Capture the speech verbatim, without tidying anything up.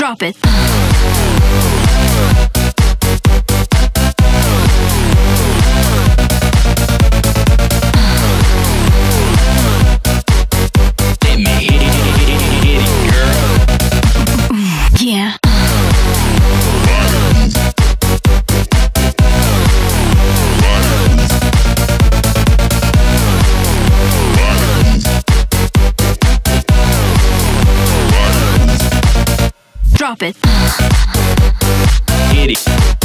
Drop it. Let me hit it, hit it, hit it, girl. Yeah. Drop it. Hit it.